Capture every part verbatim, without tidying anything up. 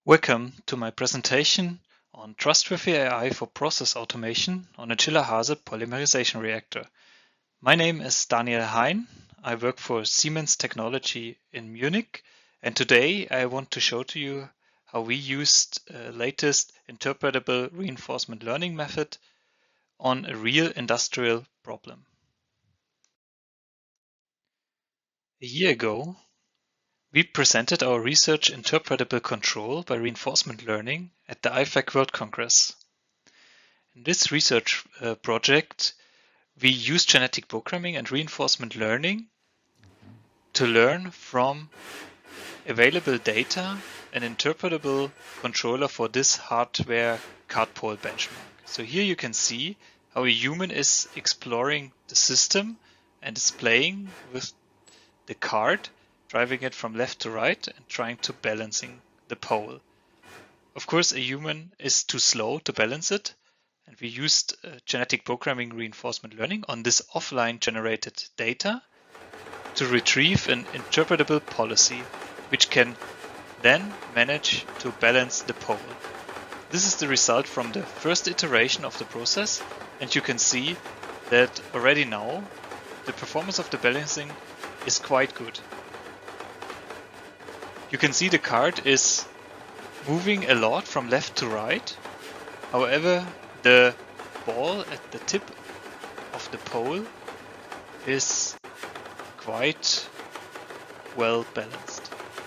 Welcome to my presentation on Trustworthy A I for Process Automation on a Schiller-Hase polymerization reactor. My name is Daniel Hein. I work for Siemens Technology in Munich, and today I want to show to you how we used uh, latest interpretable reinforcement learning method on a real industrial problem. A year ago, we presented our research Interpretable Control by Reinforcement Learning at the I FAC World Congress. In this research uh, project, we used genetic programming and reinforcement learning to learn from available data an interpretable controller for this hardware card pole benchmark. So here you can see how a human is exploring the system and is playing with the card, driving it from left to right and trying to balancing the pole. Of course, a human is too slow to balance it, and we used uh, genetic programming reinforcement learning on this offline generated data to retrieve an interpretable policy, which can then manage to balance the pole. This is the result from the first iteration of the process, and you can see that already now the performance of the balancing is quite good. You can see the card is moving a lot from left to right. However, the ball at the tip of the pole is quite well balanced.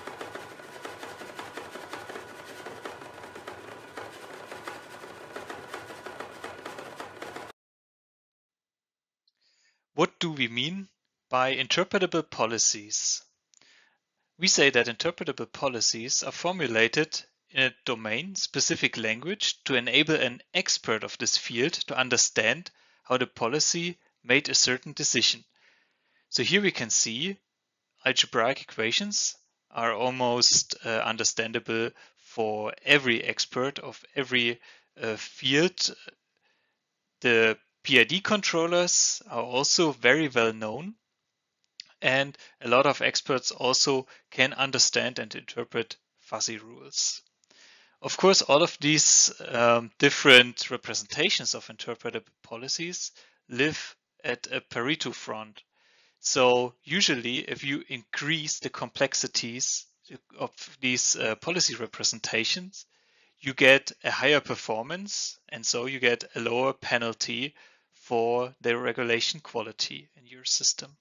What do we mean by interpretable policies? We say that interpretable policies are formulated in a domain-specific language to enable an expert of this field to understand how the policy made a certain decision. So here we can see algebraic equations are almost uh, understandable for every expert of every uh, field. The P I D controllers are also very well known, and a lot of experts also can understand and interpret fuzzy rules. Of course, all of these um, different representations of interpretable policies live at a Pareto front. So usually if you increase the complexities of these uh, policy representations, you get a higher performance, and so you get a lower penalty for the regulation quality in your system.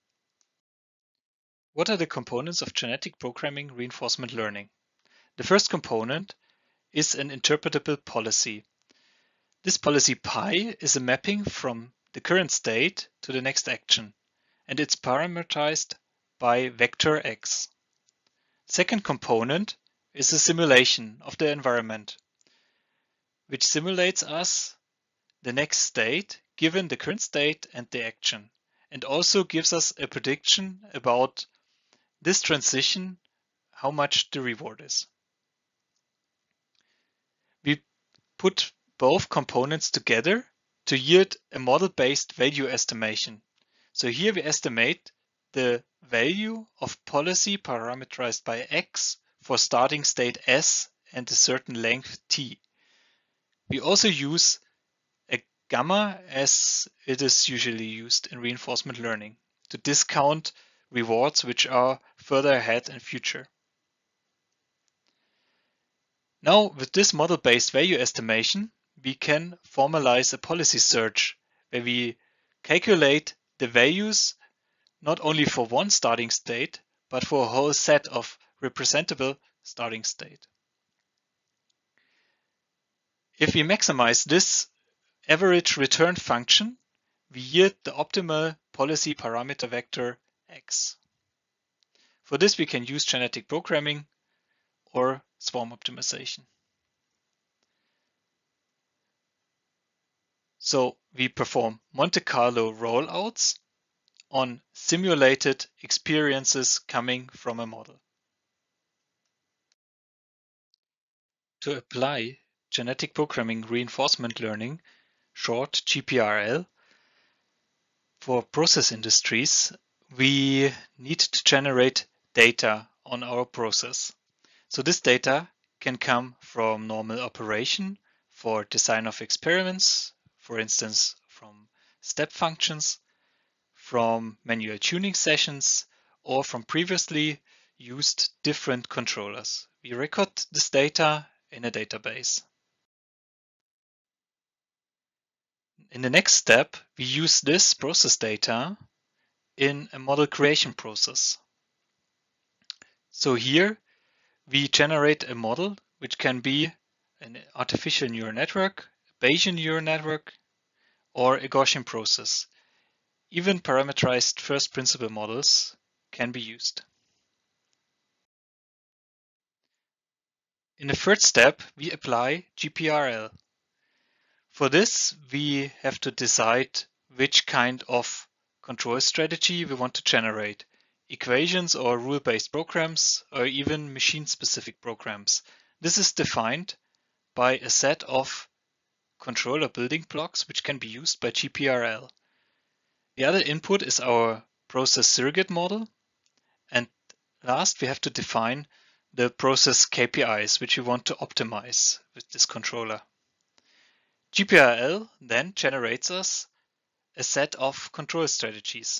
What are the components of genetic programming reinforcement learning? The first component is an interpretable policy. This policy pi is a mapping from the current state to the next action, and it's parameterized by vector x. Second component is a simulation of the environment, which simulates us the next state given the current state and the action, and also gives us a prediction about this transition, how much the reward is. We put both components together to yield a model-based value estimation. So here we estimate the value of policy parameterized by x for starting state s and a certain length t. We also use a gamma as it is usually used in reinforcement learning to discount rewards which are further ahead in future. Now, with this model-based value estimation, we can formalize a policy search where we calculate the values not only for one starting state, but for a whole set of representable starting state. If we maximize this average return function, we yield the optimal policy parameter vector x. For this, we can use genetic programming or swarm optimization. So we perform Monte Carlo rollouts on simulated experiences coming from a model. To apply genetic programming reinforcement learning, short G P R L, for process industries, we need to generate data on our process. So this data can come from normal operation for design of experiments, for instance, from step functions, from manual tuning sessions, or from previously used different controllers. We record this data in a database. In the next step, we use this process data in a model creation process. So here we generate a model which can be an artificial neural network, a Bayesian neural network, or a Gaussian process. Even parameterized first principle models can be used. In the third step, we apply G P R L. For this, we have to decide which kind of control strategy we want to generate. Equations or rule-based programs, or even machine-specific programs. This is defined by a set of controller building blocks which can be used by G P R L. The other input is our process surrogate model. And last, we have to define the process K P Is which we want to optimize with this controller. G P R L then generates us a set of control strategies.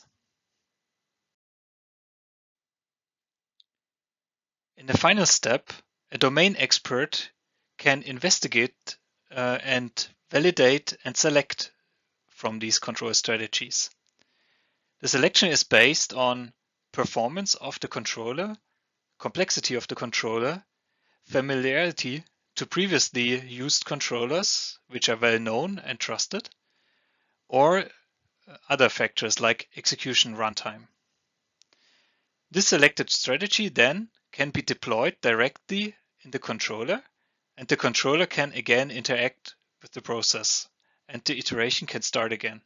In the final step, a domain expert can investigate uh, and validate and select from these control strategies. The selection is based on performance of the controller, complexity of the controller, familiarity to previously used controllers, which are well known and trusted, or other factors like execution runtime. This selected strategy then can be deployed directly in the controller, and the controller can again interact with the process, and the iteration can start again.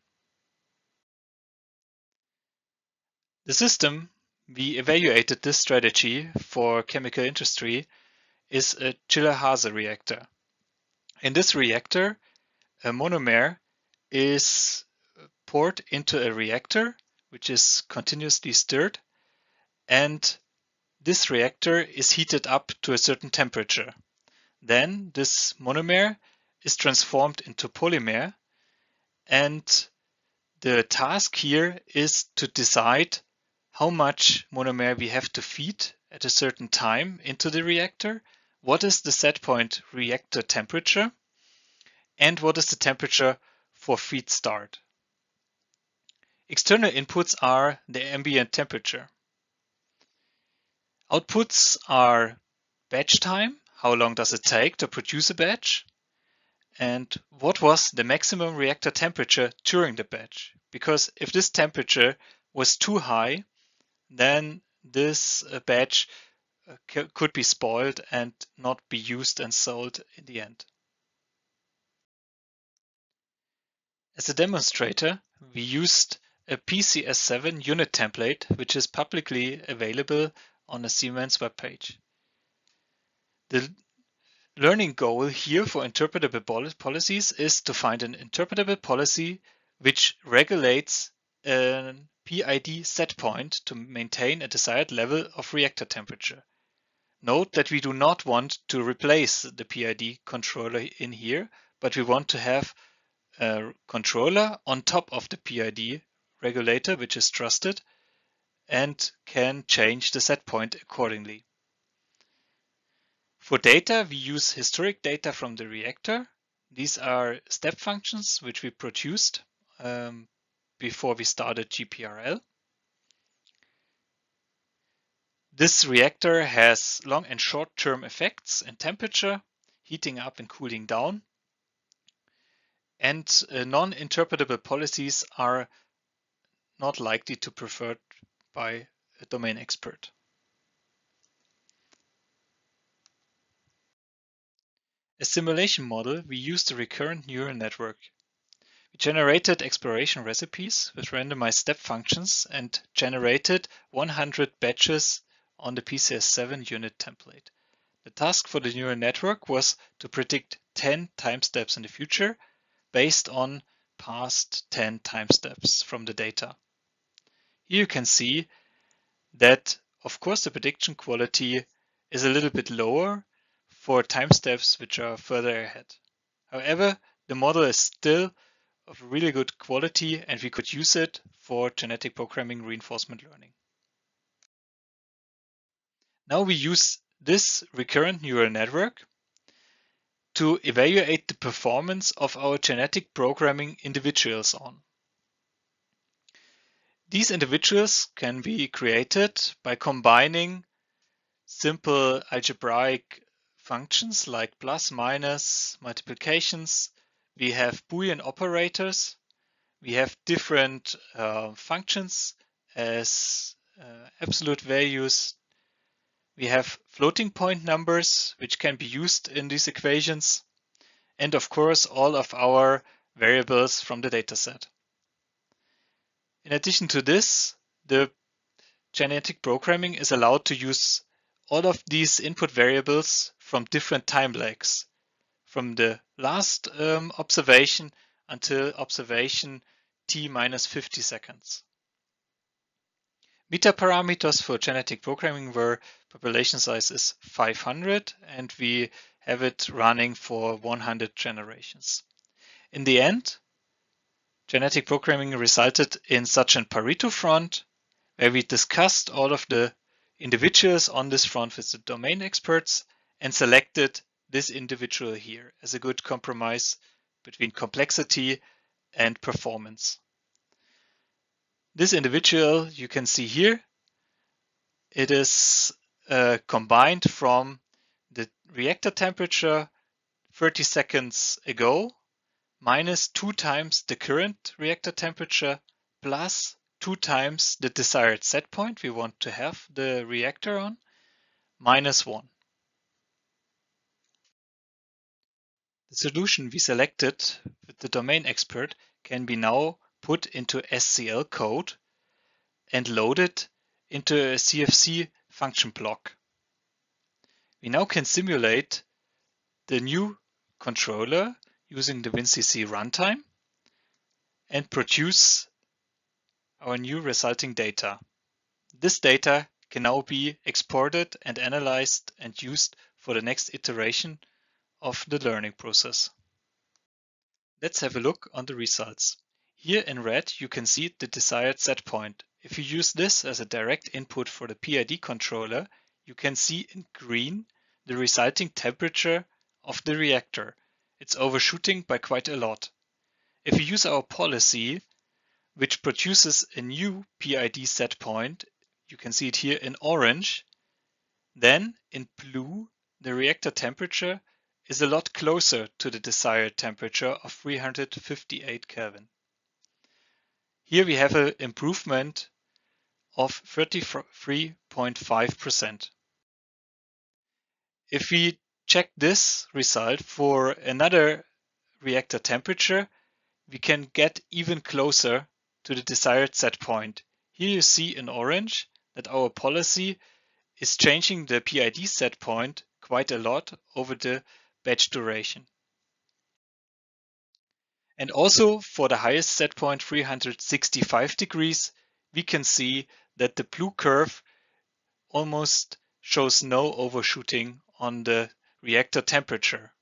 The system we evaluated this strategy for chemical industry is a Chiller-Haase reactor. In this reactor, a monomer is poured into a reactor which is continuously stirred, and this reactor is heated up to a certain temperature. Then this monomer is transformed into polymer, and the task here is to decide how much monomer we have to feed at a certain time into the reactor, what is the set point reactor temperature, and what is the temperature for feed start. External inputs are the ambient temperature. Outputs are batch time, how long does it take to produce a batch, and what was the maximum reactor temperature during the batch. Because if this temperature was too high, then this batch could be spoiled and not be used and sold in the end. As a demonstrator, we used a P C S seven unit template, which is publicly available on the Siemens webpage. The learning goal here for interpretable policies is to find an interpretable policy which regulates a P I D set point to maintain a desired level of reactor temperature. Note that we do not want to replace the P I D controller in here, but we want to have a controller on top of the P I D regulator, which is trusted and can change the set point accordingly. For data, we use historic data from the reactor. These are step functions which we produced um, before we started G P R L. This reactor has long and short-term effects in temperature, heating up and cooling down, and uh, non-interpretable policies are not likely to be preferred by a domain expert. As simulation model, we used a recurrent neural network. We generated exploration recipes with randomized step functions and generated one hundred batches on the P C S seven unit template. The task for the neural network was to predict ten time steps in the future based on past ten time steps from the data. Here you can see that, of course, the prediction quality is a little bit lower for time steps which are further ahead. However, the model is still of really good quality and we could use it for genetic programming reinforcement learning. Now we use this recurrent neural network to evaluate the performance of our genetic programming individuals on. These individuals can be created by combining simple algebraic functions like plus, minus, multiplications. We have Boolean operators. We have different uh, functions as uh, absolute values. We have floating point numbers, which can be used in these equations. And of course, all of our variables from the dataset. In addition to this, the genetic programming is allowed to use all of these input variables from different time lags, from the last um, observation until observation t minus fifty seconds. Meta parameters for genetic programming were population size is five hundred and we have it running for one hundred generations. In the end, genetic programming resulted in such a Pareto front where we discussed all of the individuals on this front with the domain experts and selected this individual here as a good compromise between complexity and performance. This individual you can see here, it is uh, combined from the reactor temperature thirty seconds ago minus two times the current reactor temperature plus two times the desired set point we want to have the reactor on minus one. The solution we selected with the domain expert can be now put into S C L code and loaded into a C F C function block. We now can simulate the new controller using the WinCC runtime and produce our new resulting data. This data can now be exported and analyzed and used for the next iteration of the learning process. Let's have a look on the results. Here in red you can see the desired set point. If you use this as a direct input for the P I D controller, you can see in green the resulting temperature of the reactor. It's overshooting by quite a lot. If you use our policy, which produces a new P I D set point, you can see it here in orange, then in blue the reactor temperature is a lot closer to the desired temperature of three hundred fifty-eight Kelvin. Here we have an improvement of thirty-three point five percent. If we check this result for another reactor temperature, we can get even closer to the desired set point. Here you see in orange that our policy is changing the P I D set point quite a lot over the batch duration. And also for the highest set point, three hundred sixty-five degrees, we can see that the blue curve almost shows no overshooting on the reactor temperature.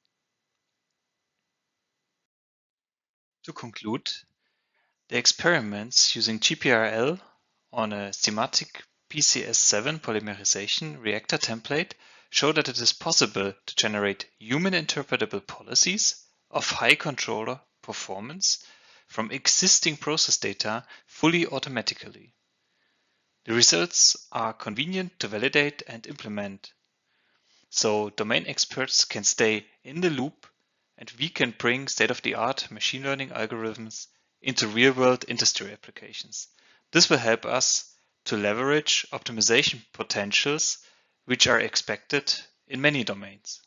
To conclude, the experiments using G P R L on a SIMATIC P C S seven polymerization reactor template show that it is possible to generate human interpretable policies of high controller performance from existing process data fully automatically. The results are convenient to validate and implement, so domain experts can stay in the loop and we can bring state-of-the-art machine learning algorithms into real-world industry applications. This will help us to leverage optimization potentials which are expected in many domains.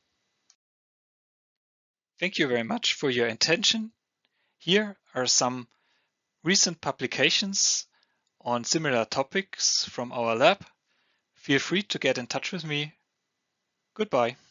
Thank you very much for your attention. Here are some recent publications on similar topics from our lab. Feel free to get in touch with me. Goodbye.